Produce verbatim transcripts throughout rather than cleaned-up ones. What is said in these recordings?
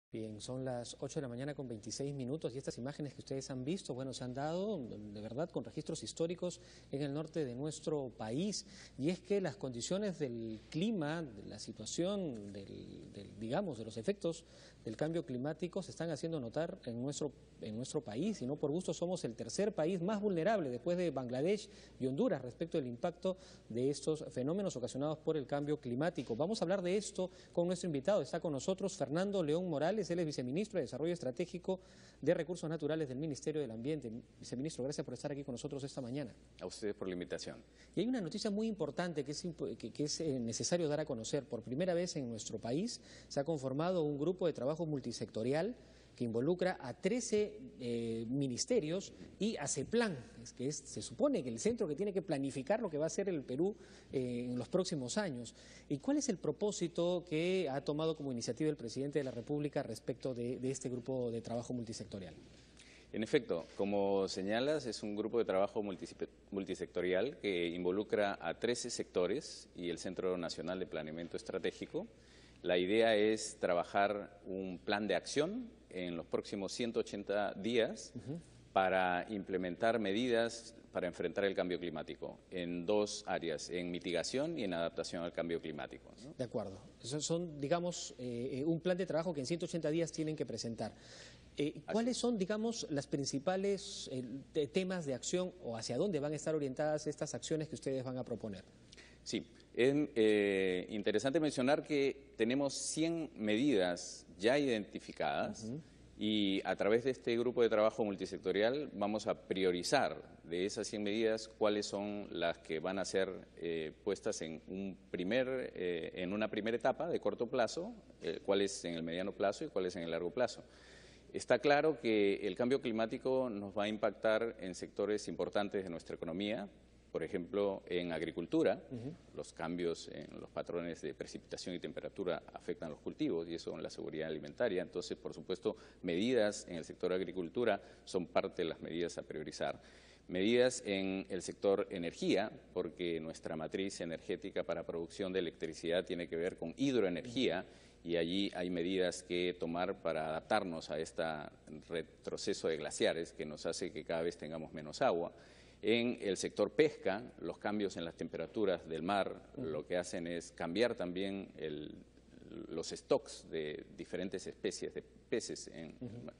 Bien, son las ocho de la mañana con veintiséis minutos y estas imágenes que ustedes han visto, bueno, se han dado de verdad con registros históricos en el norte de nuestro país. Y es que las condiciones del clima, de la situación, del, del, digamos, de los efectos del cambio climático se están haciendo notar en nuestro, en nuestro país. Y no por gusto somos el tercer país más vulnerable después de Bangladesh y Honduras respecto al impacto de estos fenómenos ocasionados por el cambio climático. Vamos a hablar de esto con nuestro invitado. Está con nosotros Fernando León Morales. Él es viceministro de Desarrollo Estratégico de Recursos Naturales del Ministerio del Ambiente. Viceministro, gracias por estar aquí con nosotros esta mañana. A ustedes por la invitación. Y hay una noticia muy importante que es, que, que es necesario dar a conocer. Por primera vez en nuestro país se ha conformado un grupo de trabajo multisectorial que involucra a trece eh, ministerios y a CEPLAN, que es, se supone que el centro que tiene que planificar lo que va a hacer el Perú eh, en los próximos años. ¿Y cuál es el propósito que ha tomado como iniciativa el presidente de la República respecto de, de este grupo de trabajo multisectorial? En efecto, como señalas, es un grupo de trabajo multisectorial que involucra a trece sectores y el Centro Nacional de Planeamiento Estratégico. La idea es trabajar un plan de acción en los próximos ciento ochenta días uh-huh. para implementar medidas para enfrentar el cambio climático en dos áreas, en mitigación y en adaptación al cambio climático, ¿no? De acuerdo. Esos son, digamos, eh, un plan de trabajo que en ciento ochenta días tienen que presentar. Eh, ¿Cuáles son, digamos, las principales eh, temas de acción o hacia dónde van a estar orientadas estas acciones que ustedes van a proponer? Sí, es eh, interesante mencionar que tenemos cien medidas ya identificadas uh-huh. y a través de este grupo de trabajo multisectorial vamos a priorizar de esas cien medidas cuáles son las que van a ser eh, puestas en, un primer, eh, en una primera etapa de corto plazo, eh, cuáles en el mediano plazo y cuáles en el largo plazo. Está claro que el cambio climático nos va a impactar en sectores importantes de nuestra economía. Por ejemplo, en agricultura, uh-huh. los cambios en los patrones de precipitación y temperatura afectan los cultivos y eso en la seguridad alimentaria. Entonces, por supuesto, medidas en el sector agricultura son parte de las medidas a priorizar. Medidas en el sector energía, porque nuestra matriz energética para producción de electricidad tiene que ver con hidroenergía y allí hay medidas que tomar para adaptarnos a este retroceso de glaciares que nos hace que cada vez tengamos menos agua. En el sector pesca, los cambios en las temperaturas del mar uh-huh. lo que hacen es cambiar también el, los stocks de diferentes especies de peces en, uh-huh.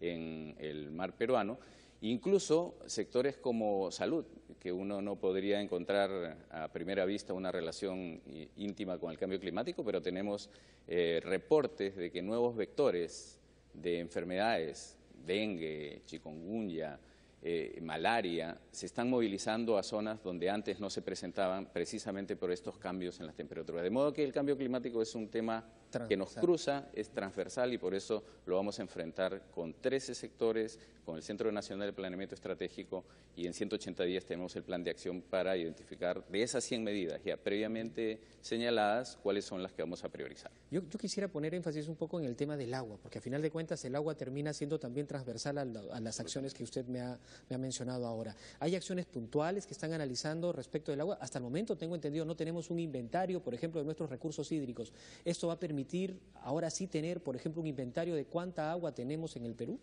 en el mar peruano. Incluso sectores como salud, que uno no podría encontrar a primera vista una relación íntima con el cambio climático, pero tenemos eh, reportes de que nuevos vectores de enfermedades, dengue, chikungunya, Eh, malaria, se están movilizando a zonas donde antes no se presentaban precisamente por estos cambios en las temperaturas. De modo que el cambio climático es un tema que nos cruza, es transversal y por eso lo vamos a enfrentar con trece sectores, con el Centro Nacional de Planeamiento Estratégico y en ciento ochenta días tenemos el plan de acción para identificar de esas cien medidas ya previamente señaladas cuáles son las que vamos a priorizar. Yo, yo quisiera poner énfasis un poco en el tema del agua, porque a final de cuentas el agua termina siendo también transversal a, la, a las acciones que usted me ha, me ha mencionado ahora. ¿Hay acciones puntuales que están analizando respecto del agua? Hasta el momento, tengo entendido, no tenemos un inventario, por ejemplo, de nuestros recursos hídricos. ¿Esto va a permitir ahora sí tener, por ejemplo, un inventario de cuánta agua tenemos en el Perú?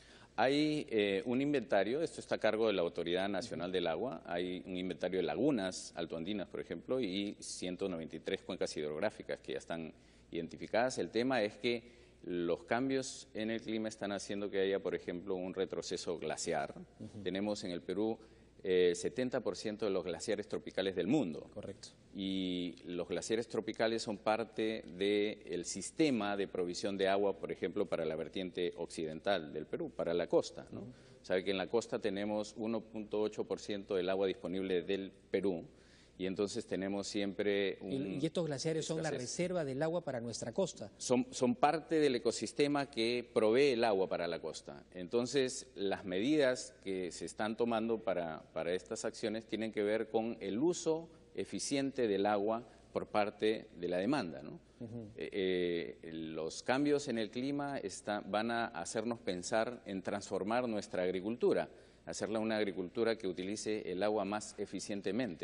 Hay eh, un inventario, esto está a cargo de la Autoridad Nacional del Agua, hay un inventario de lagunas altoandinas, por ejemplo, y ciento noventa y tres cuencas hidrográficas que ya están identificadas. El tema es que los cambios en el clima están haciendo que haya, por ejemplo, un retroceso glaciar. Uh-huh. Tenemos en el Perú el eh, setenta por ciento de los glaciares tropicales del mundo. Correcto. Y los glaciares tropicales son parte del sistema de provisión de agua, por ejemplo, para la vertiente occidental del Perú, para la costa, ¿no? Uh-huh. Sabe que en la costa tenemos uno punto ocho por ciento del agua disponible del Perú y entonces tenemos siempre un... ¿Y estos glaciares son la reserva del agua para nuestra costa? Son, son parte del ecosistema que provee el agua para la costa. Entonces, las medidas que se están tomando para, para estas acciones tienen que ver con el uso eficiente del agua por parte de la demanda, ¿no? Uh-huh. eh, eh, los cambios en el clima está, van a hacernos pensar en transformar nuestra agricultura, hacerla una agricultura que utilice el agua más eficientemente.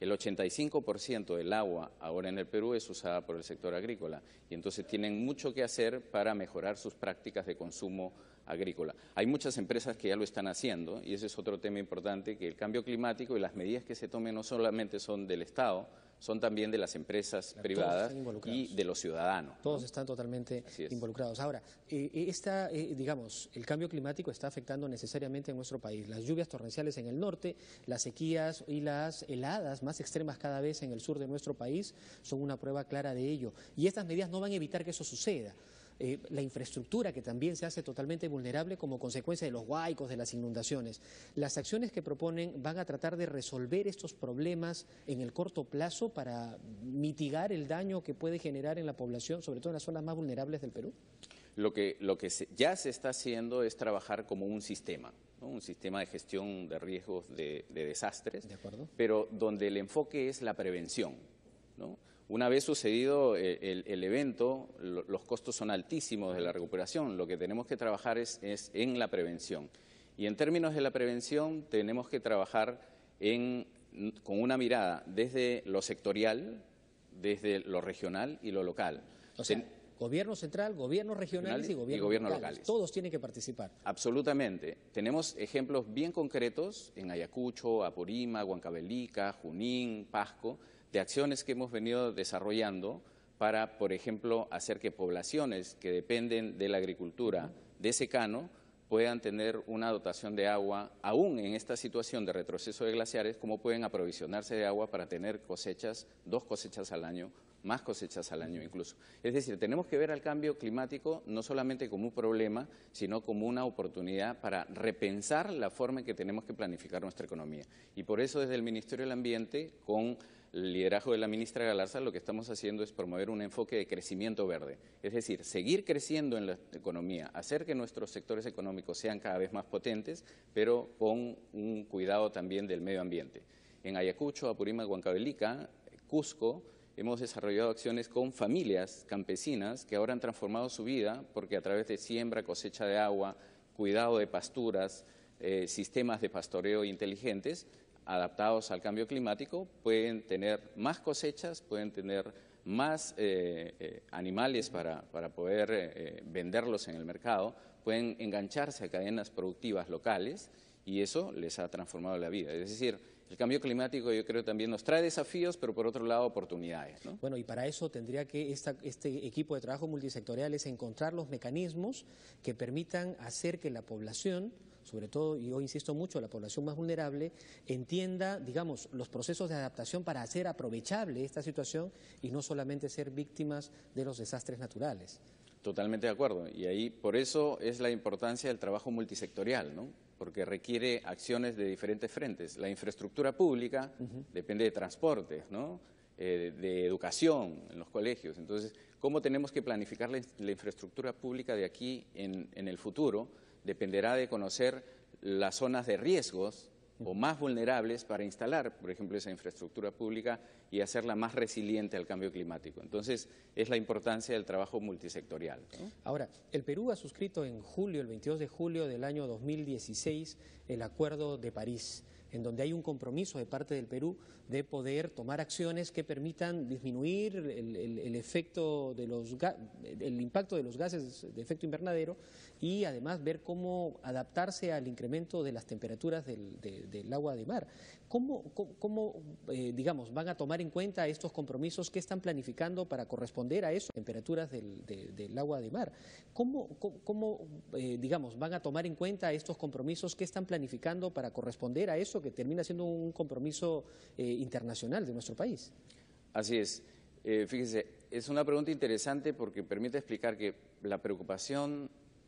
El ochenta y cinco por ciento del agua ahora en el Perú es usada por el sector agrícola y entonces tienen mucho que hacer para mejorar sus prácticas de consumo agrícola. Hay muchas empresas que ya lo están haciendo y ese es otro tema importante, que el cambio climático y las medidas que se tomen no solamente son del Estado, son también de las empresas claro, privadas y de los ciudadanos. Todos ¿no? están totalmente involucrados. Ahora, eh, esta, eh, digamos, el cambio climático está afectando necesariamente a nuestro país. Las lluvias torrenciales en el norte, las sequías y las heladas más extremas cada vez en el sur de nuestro país son una prueba clara de ello. Y estas medidas no van a evitar que eso suceda. Eh, la infraestructura que también se hace totalmente vulnerable como consecuencia de los huaicos, de las inundaciones. Las acciones que proponen van a tratar de resolver estos problemas en el corto plazo para mitigar el daño que puede generar en la población, sobre todo en las zonas más vulnerables del Perú. Lo que, lo que se, ya se está haciendo es trabajar como un sistema, ¿no? Un sistema de gestión de riesgos de, de desastres, de acuerdo, pero donde el enfoque es la prevención, ¿no? Una vez sucedido el, el, el evento, lo, los costos son altísimos de la recuperación. Lo que tenemos que trabajar es, es en la prevención. Y en términos de la prevención tenemos que trabajar en, con una mirada desde lo sectorial, desde lo regional y lo local. O sea, Ten, gobierno central, gobiernos regionales y gobiernos, y gobiernos locales. locales. Todos tienen que participar. Absolutamente. Tenemos ejemplos bien concretos en Ayacucho, Apurímac, Huancavelica, Junín, Pasco, de acciones que hemos venido desarrollando para, por ejemplo, hacer que poblaciones que dependen de la agricultura de secano puedan tener una dotación de agua, aún en esta situación de retroceso de glaciares, como pueden aprovisionarse de agua para tener cosechas, dos cosechas al año, más cosechas al año incluso. Es decir, tenemos que ver al cambio climático no solamente como un problema, sino como una oportunidad para repensar la forma en que tenemos que planificar nuestra economía. Y por eso desde el Ministerio del Ambiente, con el liderazgo de la ministra Galarza, lo que estamos haciendo es promover un enfoque de crecimiento verde. Es decir, seguir creciendo en la economía, hacer que nuestros sectores económicos sean cada vez más potentes, pero con un cuidado también del medio ambiente. En Ayacucho, Apurímac, Huancavelica, Cusco, hemos desarrollado acciones con familias campesinas que ahora han transformado su vida porque a través de siembra, cosecha de agua, cuidado de pasturas, eh, sistemas de pastoreo inteligentes, adaptados al cambio climático, pueden tener más cosechas, pueden tener más eh, eh, animales para, para poder eh, venderlos en el mercado, pueden engancharse a cadenas productivas locales y eso les ha transformado la vida. Es decir, el cambio climático yo creo también nos trae desafíos, pero por otro lado oportunidades, ¿no? Bueno, y para eso tendría que esta, este equipo de trabajo multisectorial es encontrar los mecanismos que permitan hacer que la población, sobre todo, y yo insisto mucho, la población más vulnerable, entienda, digamos, los procesos de adaptación para hacer aprovechable esta situación y no solamente ser víctimas de los desastres naturales. Totalmente de acuerdo, y ahí por eso es la importancia del trabajo multisectorial, ¿no? Porque requiere acciones de diferentes frentes. La infraestructura pública uh-huh. depende de transportes, ¿no? Eh, de educación en los colegios. Entonces, ¿cómo tenemos que planificar la, la infraestructura pública de aquí en, en el futuro? Dependerá de conocer las zonas de riesgos o más vulnerables para instalar, por ejemplo, esa infraestructura pública y hacerla más resiliente al cambio climático. Entonces, es la importancia del trabajo multisectorial, ¿no? Ahora, el Perú ha suscrito en julio, el veintidós de julio del año dos mil dieciséis, el Acuerdo de París, en donde hay un compromiso de parte del Perú de poder tomar acciones que permitan disminuir el, el, el efecto de los el impacto de los gases de efecto invernadero y además ver cómo adaptarse al incremento de las temperaturas del, de, del agua de mar. ¿Cómo, cómo, cómo eh, digamos, van a tomar en cuenta estos compromisos? ¿Qué están planificando para corresponder a eso, temperaturas del, de, del agua de mar? ¿Cómo, cómo, cómo eh, digamos, van a tomar en cuenta estos compromisos? ¿Qué están planificando para corresponder a eso que termina siendo un compromiso eh, internacional de nuestro país? Así es. Eh, fíjese, es una pregunta interesante porque permite explicar que la preocupación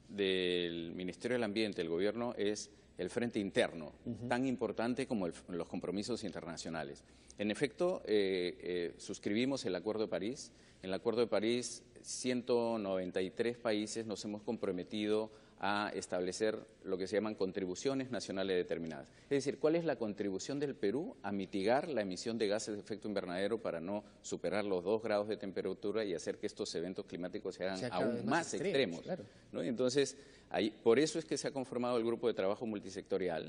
del Ministerio del Ambiente, el Gobierno, es el frente interno, uh-huh. tan importante como el, los compromisos internacionales. En efecto, eh, eh, suscribimos el Acuerdo de París. En el Acuerdo de París, ciento noventa y tres países nos hemos comprometido a establecer lo que se llaman contribuciones nacionales determinadas. Es decir, ¿cuál es la contribución del Perú a mitigar la emisión de gases de efecto invernadero para no superar los dos grados de temperatura y hacer que estos eventos climáticos se hagan sea, aún más, más extremos? extremos claro. ¿no? Entonces, ahí, por eso es que se ha conformado el grupo de trabajo multisectorial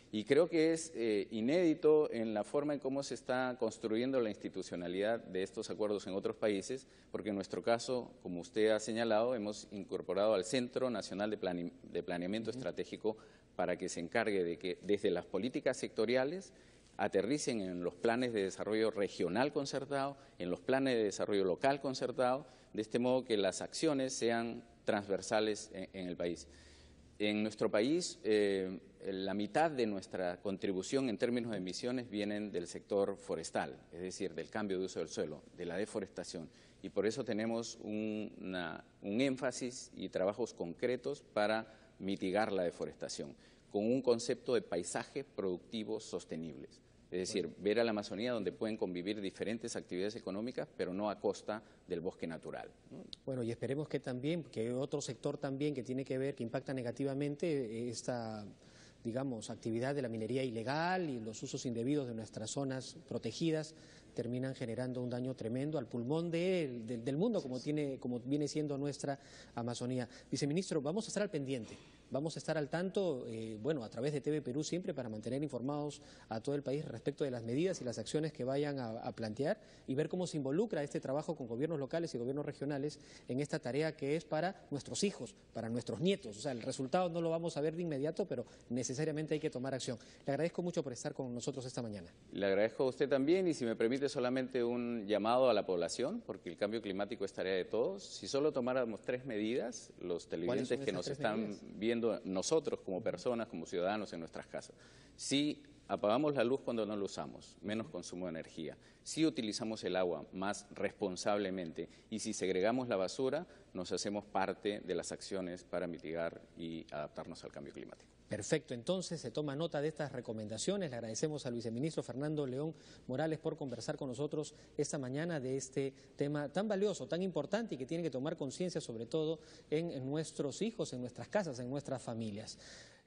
Y creo que es eh, inédito en la forma en cómo se está construyendo la institucionalidad de estos acuerdos en otros países, porque en nuestro caso, como usted ha señalado, hemos incorporado al Centro Nacional de, Plane de Planeamiento uh-huh. Estratégico para que se encargue de que desde las políticas sectoriales aterricen en los planes de desarrollo regional concertado, en los planes de desarrollo local concertado, de este modo que las acciones sean transversales en, en el país. En nuestro país, eh, la mitad de nuestra contribución en términos de emisiones vienen del sector forestal, es decir, del cambio de uso del suelo, de la deforestación. Y por eso tenemos un, una, un énfasis y trabajos concretos para mitigar la deforestación, con un concepto de paisajes productivos sostenibles. Es decir, bueno. ver a la Amazonía donde pueden convivir diferentes actividades económicas, pero no a costa del bosque natural, ¿no? Bueno, y esperemos que también, que otro sector también que tiene que ver, que impacta negativamente esta, digamos, actividad de la minería ilegal y los usos indebidos de nuestras zonas protegidas, terminan generando un daño tremendo al pulmón de, de, del mundo, como, tiene, como viene siendo nuestra Amazonía. Viceministro, vamos a estar al pendiente. Vamos a estar al tanto, eh, bueno, a través de T V Perú siempre para mantener informados a todo el país respecto de las medidas y las acciones que vayan a, a plantear y ver cómo se involucra este trabajo con gobiernos locales y gobiernos regionales en esta tarea que es para nuestros hijos, para nuestros nietos. O sea, el resultado no lo vamos a ver de inmediato, pero necesariamente hay que tomar acción. Le agradezco mucho por estar con nosotros esta mañana. Le agradezco a usted también y si me permite solamente un llamado a la población, porque el cambio climático es tarea de todos. Si solo tomáramos tres medidas, los televidentes que nos están medidas? viendo nosotros como personas, como ciudadanos en nuestras casas. Si apagamos la luz cuando no la usamos, menos consumo de energía. Si utilizamos el agua más responsablemente y si segregamos la basura, nos hacemos parte de las acciones para mitigar y adaptarnos al cambio climático. Perfecto, entonces se toma nota de estas recomendaciones. Le agradecemos al viceministro Fernando León Morales por conversar con nosotros esta mañana de este tema tan valioso, tan importante y que tiene que tomar conciencia sobre todo en, en nuestros hijos, en nuestras casas, en nuestras familias.